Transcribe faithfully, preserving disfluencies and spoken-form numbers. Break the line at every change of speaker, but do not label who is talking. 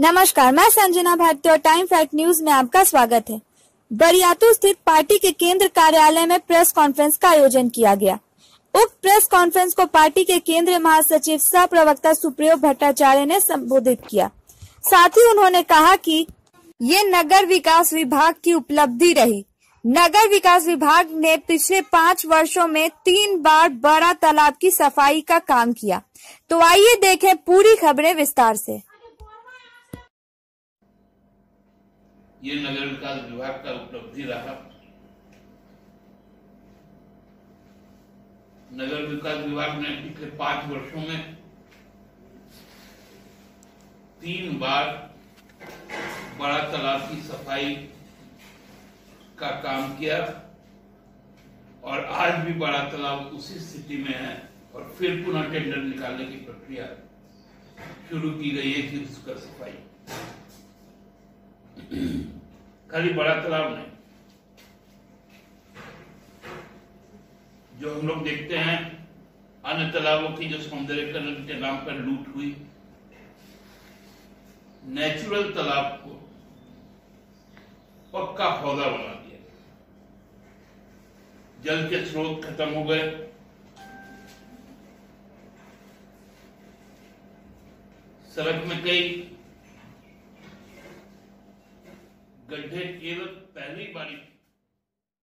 नमस्कार, मैं संजना भारती और टाइम फैक्ट न्यूज में आपका स्वागत है। बरियातू स्थित पार्टी के केंद्र कार्यालय में प्रेस कॉन्फ्रेंस का आयोजन किया गया। उक्त प्रेस कॉन्फ्रेंस को पार्टी के केंद्रीय महासचिव सह प्रवक्ता सुप्रियो भट्टाचार्य ने संबोधित किया। साथ ही उन्होंने कहा कि ये नगर विकास विभाग की उपलब्धि रही। नगर विकास विभाग ने पिछले पाँच वर्षों में तीन बार बड़ा तालाब की सफाई का काम किया। तो आइए देखें पूरी खबरें विस्तार से।
ये नगर विकास विभाग का उपलब्धि रहा। नगर विकास विभाग ने पिछले पांच वर्षों में तीन बार बड़ा तालाब की सफाई का काम किया और आज भी बड़ा तालाब उसी स्थिति में है और फिर पुनः टेंडर निकालने की प्रक्रिया शुरू की गई है कि उसका सफाई। खाली बड़ा तालाब नहीं, जो हम लोग देखते हैं अन्य तालाबों की जो सौंदर्यीकरण के नाम पर लूट हुई, नेचुरल तालाब को पक्का हौदा बना दिया। जल के स्रोत खत्म हो गए, सड़क में कई गड्ढे केवल पहली बारी